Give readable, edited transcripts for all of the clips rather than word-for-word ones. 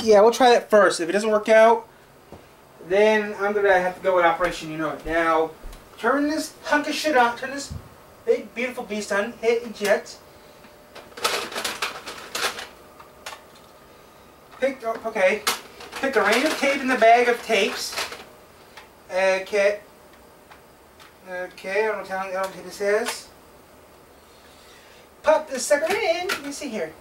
Yeah, we'll try that first. If it doesn't work out, then I'm gonna have to go with Operation You Know It. Now, turn this hunk of shit on. Turn this big, beautiful beast on. Hit eject. Okay. Pick a random tape in the bag of tapes. Okay. Okay, I don't know what this is. Pop this sucker in. Let me see here.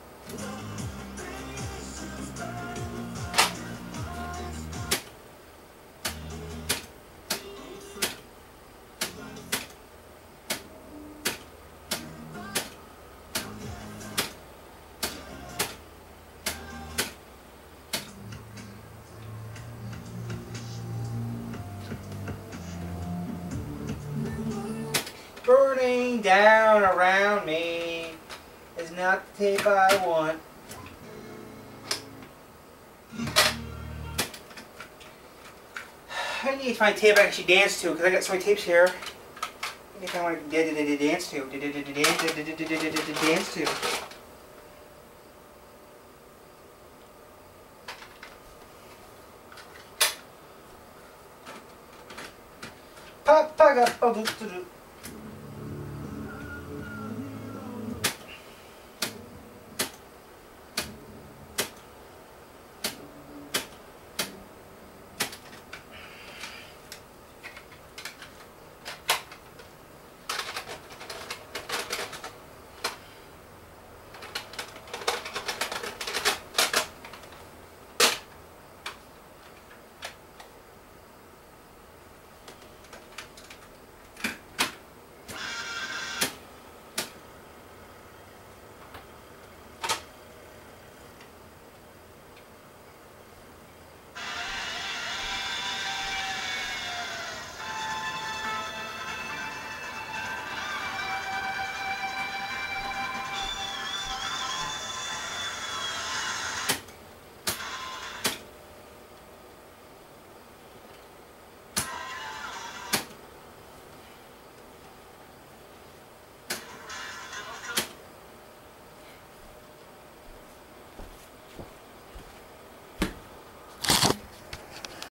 Burning down around me is not the tape I want. I need to find tape I can actually dance to because I got so many tapes here. I need to find one I can dance to. Dance to. Pop, pop, pop, pop,